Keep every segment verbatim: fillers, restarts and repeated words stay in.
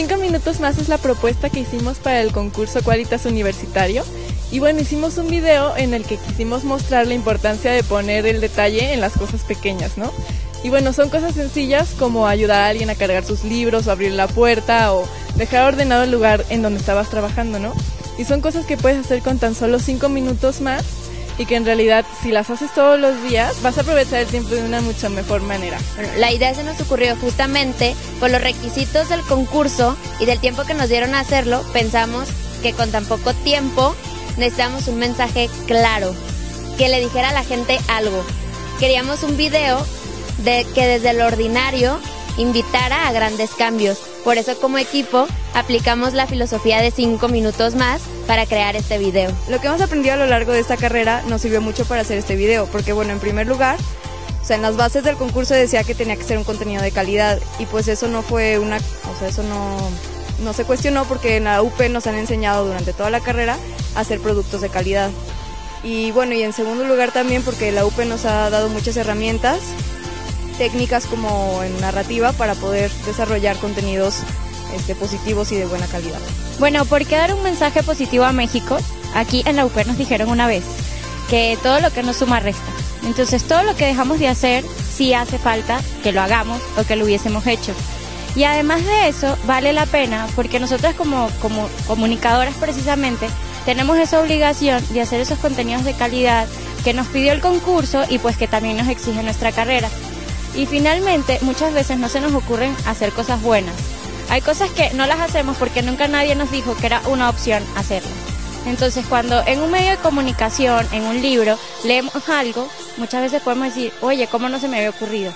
Cinco minutos más es la propuesta que hicimos para el concurso Qualitas Universitario. Y bueno, hicimos un video en el que quisimos mostrar la importancia de poner el detalle en las cosas pequeñas, ¿no? Y bueno, son cosas sencillas como ayudar a alguien a cargar sus libros o abrir la puerta o dejar ordenado el lugar en donde estabas trabajando, ¿no? Y son cosas que puedes hacer con tan solo cinco minutos más y que en realidad si las haces todos los días vas a aprovechar el tiempo de una mucho mejor manera. Bueno, la idea se nos ocurrió justamente por los requisitos del concurso y del tiempo que nos dieron a hacerlo. Pensamos que con tan poco tiempo necesitamos un mensaje claro, que le dijera a la gente algo. Queríamos un video de que desde lo ordinario invitara a grandes cambios. Por eso como equipo aplicamos la filosofía de cinco minutos más para crear este video. Lo que hemos aprendido a lo largo de esta carrera nos sirvió mucho para hacer este video, porque bueno, en primer lugar, o sea, en las bases del concurso decía que tenía que ser un contenido de calidad y pues eso no fue una, o sea, eso no, no se cuestionó porque en la U P nos han enseñado durante toda la carrera a hacer productos de calidad. Y bueno, y en segundo lugar también porque la U P nos ha dado muchas herramientas técnicas como en narrativa para poder desarrollar contenidos este, positivos y de buena calidad. Bueno, ¿por qué dar un mensaje positivo a México? Aquí en la U P nos dijeron una vez que todo lo que nos suma resta. Entonces todo lo que dejamos de hacer, sí hace falta que lo hagamos o que lo hubiésemos hecho. Y además de eso, vale la pena porque nosotras como, como comunicadoras precisamente tenemos esa obligación de hacer esos contenidos de calidad que nos pidió el concurso y pues que también nos exige nuestra carrera. Y finalmente, muchas veces no se nos ocurren hacer cosas buenas. Hay cosas que no las hacemos porque nunca nadie nos dijo que era una opción hacerlo. Entonces, cuando en un medio de comunicación, en un libro, leemos algo, muchas veces podemos decir, oye, ¿cómo no se me había ocurrido?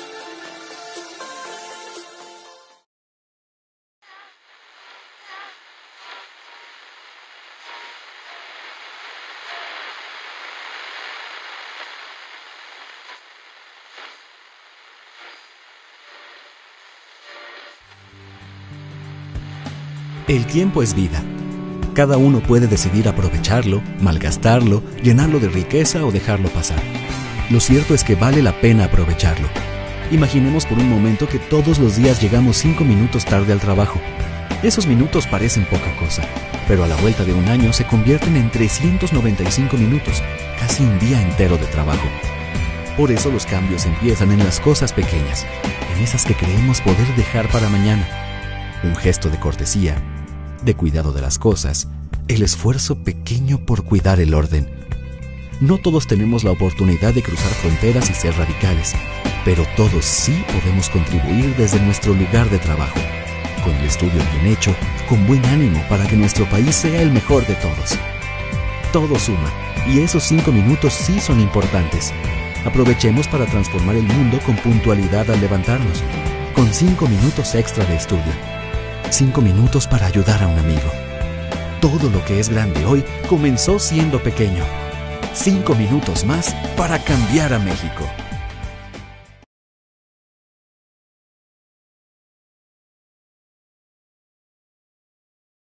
El tiempo es vida. Cada uno puede decidir aprovecharlo, malgastarlo, llenarlo de riqueza o dejarlo pasar. Lo cierto es que vale la pena aprovecharlo. Imaginemos por un momento que todos los días llegamos cinco minutos tarde al trabajo. Esos minutos parecen poca cosa, pero a la vuelta de un año se convierten en trescientos noventa y cinco minutos, casi un día entero de trabajo. Por eso los cambios empiezan en las cosas pequeñas, en esas que creemos poder dejar para mañana. Un gesto de cortesía, de cuidado de las cosas, el esfuerzo pequeño por cuidar el orden. No todos tenemos la oportunidad de cruzar fronteras y ser radicales, pero todos sí podemos contribuir desde nuestro lugar de trabajo, con el estudio bien hecho, con buen ánimo para que nuestro país sea el mejor de todos. Todo suma, y esos cinco minutos sí son importantes. Aprovechemos para transformar el mundo con puntualidad al levantarnos, con cinco minutos extra de estudio. Cinco minutos para ayudar a un amigo. Todo lo que es grande hoy comenzó siendo pequeño. Cinco minutos más para cambiar a México.